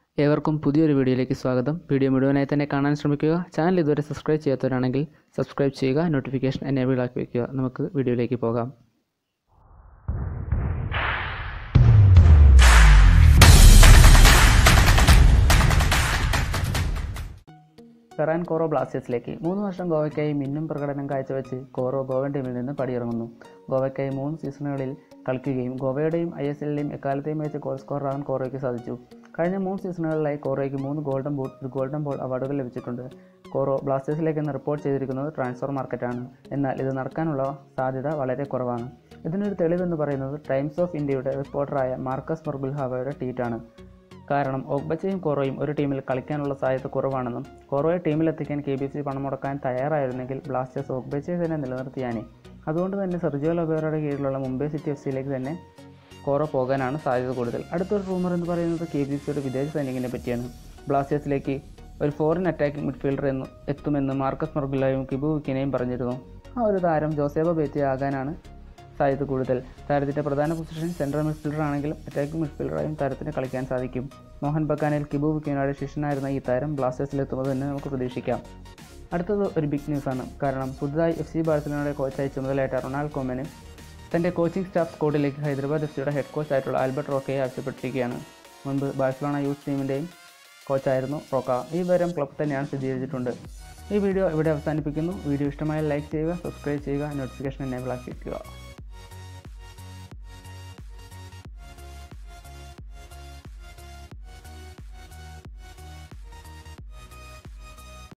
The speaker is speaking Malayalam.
ഏവർക്കും പുതിയൊരു വീഡിയോയിലേക്ക് സ്വാഗതം. വീഡിയോ മുഴുവനായി തന്നെ കാണാൻ ശ്രമിക്കുക. ചാനൽ ഇതുവരെ സബ്സ്ക്രൈബ് ചെയ്യാത്തവരാണെങ്കിൽ സബ്സ്ക്രൈബ് ചെയ്യുക, നോട്ടിഫിക്കേഷൻ എനേബിൾ ആക്കി വയ്ക്കുക. നമുക്ക് വീഡിയോയിലേക്ക് പോകാം. ഫെറാൻ കോറോ ബ്ലാസ്റ്റേഴ്സിലേക്ക് 3 വർഷം ഗോവയ്ക്കായി മിന്നും പ്രകടനം കാഴ്ചവെച്ച് കോറോ ഗോവൻ ടീമിൽ നിന്ന് പടിയിറങ്ങുന്നു. ഗോവയ്ക്കായി 3 സീസണുകളിൽ കളിക്കുകയും ഗോവയുടെയും ISLലെയും എക്കാലത്തെയും മികച്ച ഗോൾ സ്കോററാകാൻ കോറോയ്ക്ക് സാധിച്ചു. കഴിഞ്ഞ 3 സീസണുകളിലായി കോറോയ്ക്ക് 3 ഗോൾഡൻ ബൂട്ട്, 1 ഗോൾഡൻ ബോൾ അവാർഡുകൾ ലഭിച്ചിട്ടുണ്ട്. കോറോ ബ്ലാസ്റ്റേഴ്സിലേക്കെന്ന് റിപ്പോർട്ട് ചെയ്തിരിക്കുന്നത് ട്രാൻസ്ഫർ മാർക്കറ്റാണ്. എന്നാൽ ഇത് നടക്കാനുള്ള സാധ്യത വളരെ കുറവാണ്. ഇതിനൊരു തെളിവെന്ന് പറയുന്നത് ടൈംസ് ഓഫ് ഇന്ത്യയുടെ റിപ്പോർട്ടറായ മാർക്കസ് മർഗുൽഹാവയുടെ ട്വീറ്റാണ്. കാരണം ഓഗ്ബച്ചയും കോറോയും ഒരു ടീമിൽ കളിക്കാനുള്ള സാധ്യത കുറവാണെന്നും കോറോയെ ടീമിലെത്തിക്കാൻ KBFC പണം മുടക്കാൻ തയ്യാറായിരുന്നെങ്കിൽ ബ്ലാസ്റ്റേഴ്സ് ഓഗ്ബച്ചയെ തന്നെ നിലനിർത്തിയാനേ. അതുകൊണ്ട് തന്നെ സെർജിയോ ലൊബേറയുടെ കീഴിലുള്ള മുംബൈ സിറ്റി FC തന്നെ കോറോ പോകാനാണ് സാധ്യത കൂടുതൽ. അടുത്തൊരു റൂമർ എന്ന് പറയുന്നത് KBFCയുടെ വിദേശ സൈനികനെ പറ്റിയാണ്. ബ്ലാസ്റ്റേഴ്സിലേക്ക് ഒരു ഫോറിൻ അറ്റാക്കിംഗ് മിഡ്ഫീൽഡർ എത്തുമെന്ന് മാർക്കസ് മർഗുലായും കിബുവിക്കിനെയും പറഞ്ഞിരുന്നു. ആ ഒരു താരം ജോസേബ ബeitia ആകാനാണ് സാധ്യത കൂടുതൽ. താരത്തിൻ്റെ പ്രധാന പൊസിഷൻ സെൻട്രൽ മിഡ്ഫീൽഡർ ആണെങ്കിലും അറ്റാക്കിംഗ് മിഡ്ഫീൽഡറായും താരത്തിന് കളിക്കാൻ സാധിക്കും. മോഹൻ ബഗാനിൽ കിബുവിക്കിനോയുടെ ശിഷ്യനായിരുന്ന ഈ താരം ബ്ലാസ്റ്റേഴ്സിലെത്തുന്നത് തന്നെ നമുക്ക് പ്രതീക്ഷിക്കാം. അടുത്തത് ഒരു ബിഗ് ന്യൂസാണ്. കാരണം പുതുതായി FC ബാഴ്സലോണയുടെ കോച്ചായി ചുമതലയേറ്റ റൊണാൾഡ് കൊമന് തൻ്റെ കോച്ചിങ് സ്റ്റാഫ് സ്ക്വാഡിലേക്ക് ഹൈദരാബാദ് FCയുടെ ഹെഡ് കോച്ചായിട്ടുള്ള ആൽബർട്ട് റോക്കയെ ആവശ്യപ്പെട്ടിരിക്കുകയാണ്. മുൻപ് ബാഴ്സലോണ യൂത്ത് ടീമിൻ്റെയും കോച്ചായിരുന്നു റോക്ക. ഈ വിവരം ക്ലബ് തന്നെയാണ് സ്ഥിരീകരിച്ചിട്ടുണ്ട്. ഈ വീഡിയോ ഇവിടെ അവസാനിപ്പിക്കുന്നു. വീഡിയോ ഇഷ്ടമായാൽ ലൈക്ക് ചെയ്യുക, സബ്സ്ക്രൈബ് ചെയ്യുക, നോട്ടിഫിക്കേഷൻ എനേബിൾ ആക്കി വയ്ക്കുക.